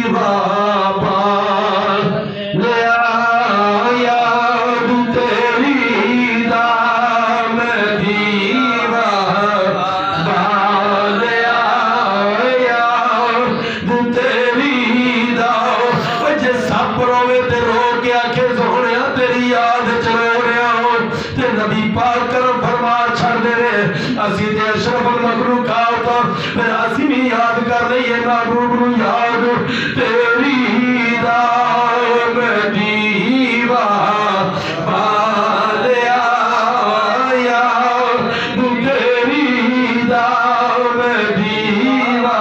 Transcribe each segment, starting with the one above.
اسی تے اشرف المخلوقات پھر اسی بھی یاد کر لئیے محبوب نو یاد تیری دام دیوا بالیا یاد تیری دام دیوا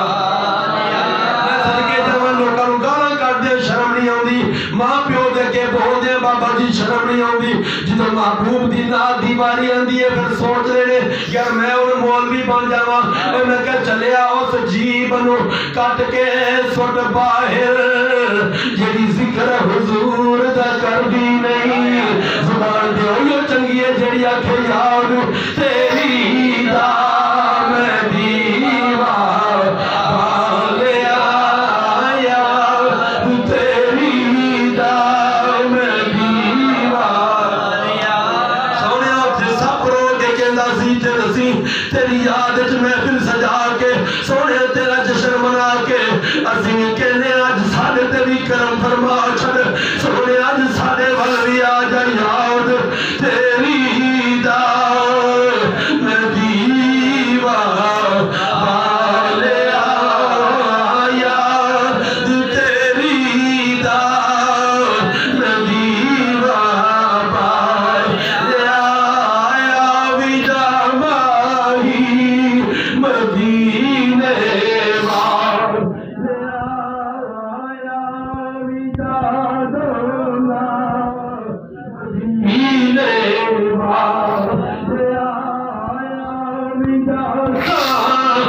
میں صدقے جوان لوکاں نو گالاں کردے شرم نہیں آوندی ماں پیو دے کے بول دے بابا جی شرم نہیں آوندی جدوں محبوب دی نات دی باری آندی ہے پھر سوچ رہے یار میں اور مولوی بن جاواں میں کہ چلیا اس جیب نو کٹ کے سٹ باہر جڑی ذکر حضور دا کردی نہیں زبان دے اوہی چنگی ہے جڑی آکھے یاد تیری دام دیوا بالیا یاد تیری دام دیوا سونیا تے سب رو کے کہندا سی تے تیری یاد وچ محفل سجا کے سونے تیرا جشن منا کے اسی کہنے اج ساڈے تے بھی کرم فرما چھڑ سونے اج ساڈے ول بھی آ جا یاد تیری دام دیوا بالیا یاد تیری دام دیوا بالیا وی جاواہی مدینے وار آیا وی جادولا مدینے وار آیا وی جادولا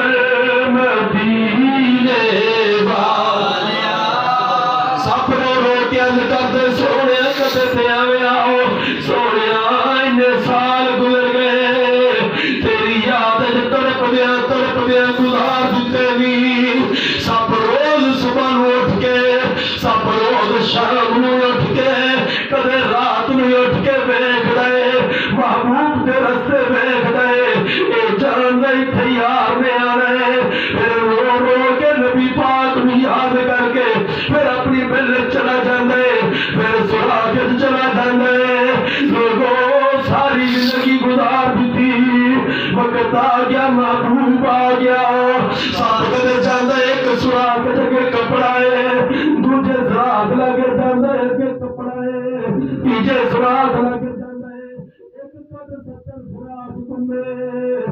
مدینے وار سب رو کے کرتے سونے کتے تے آوے آؤ سونے آئینے سال گزر گئے تیری یاد تڑپ دیا گزار دیتے نہیں سب روز صبح نو اٹھ کے سب روز شام نو اٹھ کے کدے رات نو اٹھ کے بیٹھ رہے محبوب دے رستے بیٹھ رہے اے جان نہیں تیار میں آ رہے پھر رو رو کے نبی پاک نو یاد کر کے پھر اپنی ملت چلا جاندے پھر سراغت چلا جاندے لوگوں ساری زندگی گزار دیتی وقت آ گیا محبوب آ گیا ساتھ کدے جاندے ایک سراغ جگہ کپڑا ہے دوجے سراغ لگے جاندے ایک کپڑا ہے تیجے سراغ لگے جاندے ایک کد ستر سراغ کمے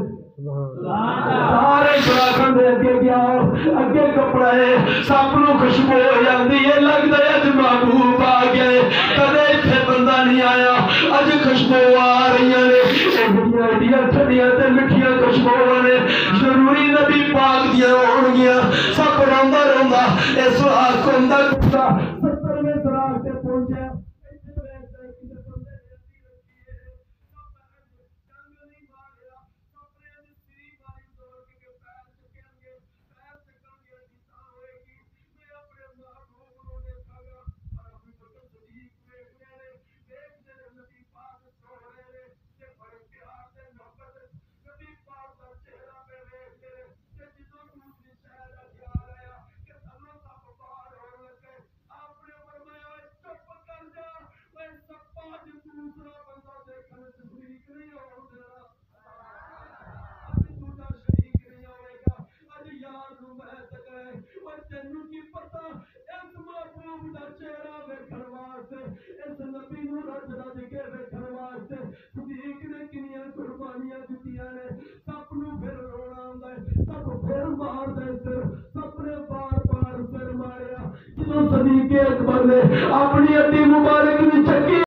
سارے سراغ دے اگے گیا اگے کپڑا ہے سب نو خوشبو ہو جاندی ہے لگدا ہے اج محبوب آ گئے کدے ایتھے بندہ نہیں آیا اج خوشبو آ رہی نے ایڈیاں ٹھنڈیاں تے مٹھیاں خوشبو نے ضروری نبی پاک دیاں ہون گیاں سب روندا روندا اے سراغ کوندا کتا 70ویں سراغ تے پہنچیا اپنی اڈی مبارک